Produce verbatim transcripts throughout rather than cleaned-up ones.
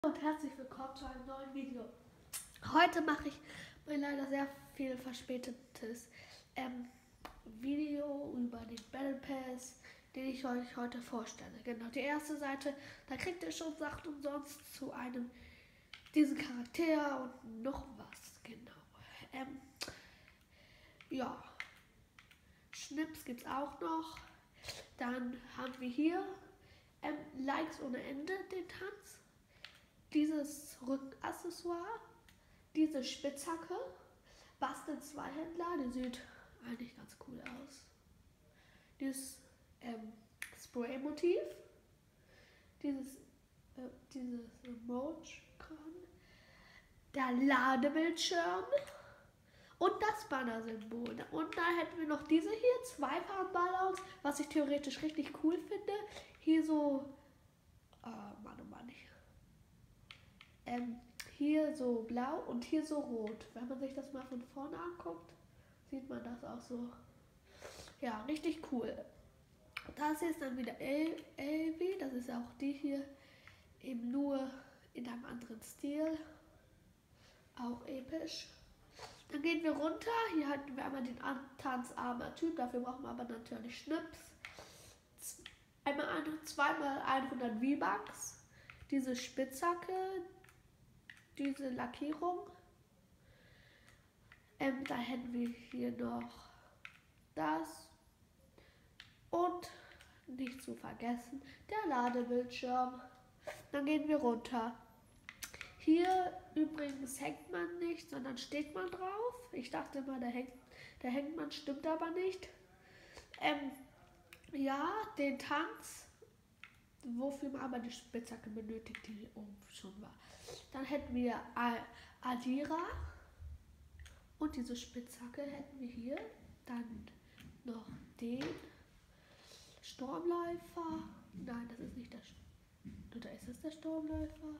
Und herzlich willkommen zu einem neuen Video. Heute mache ich mein leider sehr viel verspätetes ähm, Video über den Battle Pass, den ich euch heute vorstelle. Genau, die erste Seite, da kriegt ihr schon Sachen umsonst zu einem diesen Charakter und noch was. Genau. Ähm, ja, Schnips gibt es auch noch. Dann haben wir hier ähm, Likes ohne Ende, den Tanz. Dieses Rückenaccessoire, diese Spitzhacke, Basteln Zweihändler, die sieht eigentlich ganz cool aus. Dieses ähm, Spray-Motiv, dieses, äh, dieses Emoji, der Ladebildschirm und das Banner-Symbol. Und da hätten wir noch diese hier, zwei Farbballons, was ich theoretisch richtig cool finde. Hier so, äh, Mann, oh Mann, ich Ähm, hier so blau und hier so rot. Wenn man sich das mal von vorne anguckt, sieht man das auch so. Ja, richtig cool. Das hier ist dann wieder Elvi. Das ist auch die hier. Eben nur in einem anderen Stil. Auch episch. Dann gehen wir runter. Hier hatten wir einmal den tanzarmer Typ. Dafür brauchen wir aber natürlich Schnips. Einmal ein, zweimal hundert V-Bucks. Diese Spitzhacke. Diese Lackierung. Ähm, da hätten wir hier noch das. Und nicht zu vergessen, der Ladebildschirm. Dann gehen wir runter. Hier übrigens hängt man nicht, sondern steht man drauf. Ich dachte mal, da hängt, da hängt man, stimmt aber nicht. Ähm, ja, den Tanz, wofür man aber die Spitzhacke benötigt, die oben schon war. Dann hätten wir Adira und diese Spitzhacke hätten wir hier. Dann noch den Sturmläufer. Nein, das ist nicht der Sturmläufer. Oder ist es der Sturmläufer?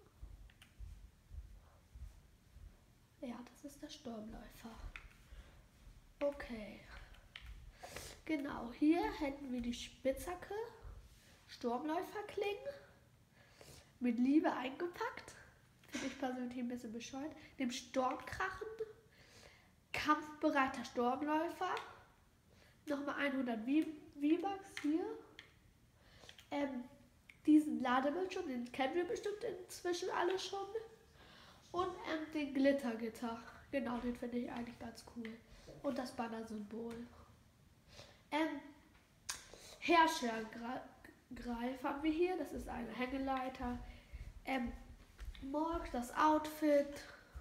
Ja, das ist der Sturmläufer. Okay. Genau, hier hätten wir die Spitzhacke, Sturmläuferklingen, mit Liebe eingepackt. Finde ich persönlich ein bisschen bescheuert. Dem Sturmkrachen, kampfbereiter Sturmläufer, nochmal hundert V-Bucks hier. Ähm, diesen Ladebildschirm, den kennen wir bestimmt inzwischen alle schon. Und ähm, den Glittergitter. Genau, den finde ich eigentlich ganz cool. Und das Banner-Symbol. Ähm, Herrschergreif haben wir hier. Das ist eine Hängeleiter. Ähm, Morg, das Outfit.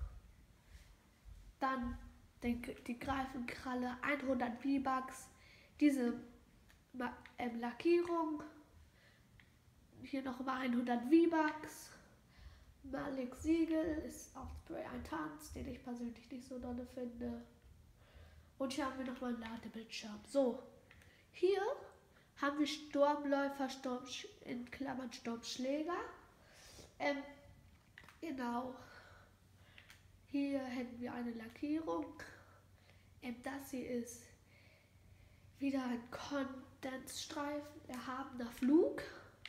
Dann den, die Greifenkralle, hundert V-Bucks. Diese ähm, Lackierung. Hier nochmal hundert V-Bucks. Malik Siegel ist auch ein Tanz, den ich persönlich nicht so dolle finde. Und hier haben wir nochmal einen Ladebildschirm. So, hier haben wir Sturmläufer, Sturm, in Klammern Sturmschläger. Ähm, genau. Hier hätten wir eine Lackierung. Ähm, das hier ist wieder ein Kondensstreifen, erhabener Flug.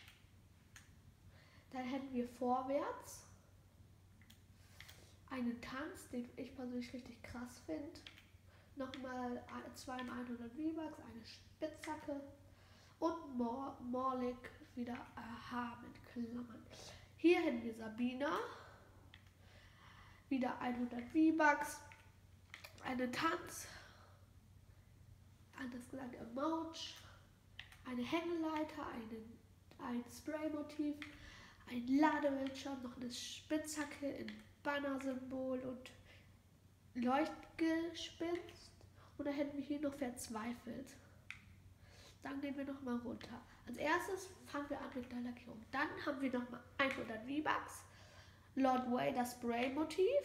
Dann hätten wir vorwärts einen Tanz, den ich persönlich richtig krass finde. Nochmal zweimal hundert V-Bucks, eine Spitzhacke und Mor Morlik wieder erhaben, Klammern. Hier hätten wir Sabina, wieder hundert V-Bucks, eine Tanz, anders gesagt Emoji, eine Hängeleiter, einen, ein Spray-Motiv, ein Ladebildschirm, noch eine Spitzhacke in Banner-Symbol und Leuchtgespinst. Und dann hätten wir hier noch verzweifelt. Dann gehen wir nochmal runter. Als erstes fangen wir an mit der Lackierung. Dann haben wir nochmal hundert V-Bucks. Lord Way, das Spray-Motiv.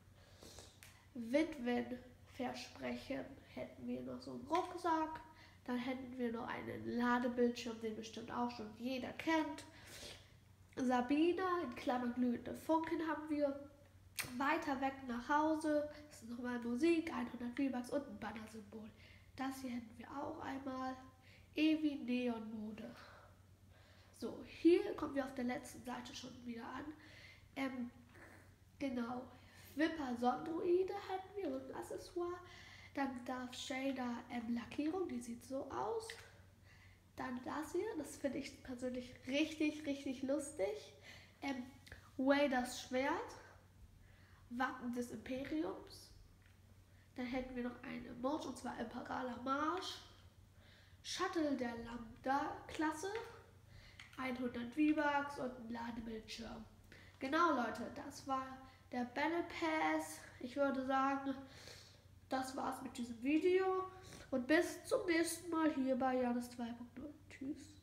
Witwenversprechen hätten wir noch so einen Rucksack. Dann hätten wir noch einen Ladebildschirm, den bestimmt auch schon jeder kennt. Sabina, in Klammern glühende Funken haben wir. Weiter weg nach Hause, das ist nochmal Musik, hundert V-Bucks und ein Banner-Symbol. Das hier hätten wir auch einmal. Ewi Neon Mode. So, hier kommen wir auf der letzten Seite schon wieder an. Ähm, genau. Wipper Sondroide hatten wir, Rückenaccessoire. Dann Darth Shader ähm, Lackierung, die sieht so aus. Dann das hier, das finde ich persönlich richtig, richtig lustig. Ähm, Vaders Schwert, Wappen des Imperiums. Dann hätten wir noch eine Emoji, und zwar Imperaler Marsch. Shuttle der Lambda-Klasse, hundert V-Bucks und ein Ladebildschirm. Genau, Leute, das war der Battle Pass. Ich würde sagen, das war's mit diesem Video. Und bis zum nächsten Mal hier bei Janus zwei punkt null. Tschüss.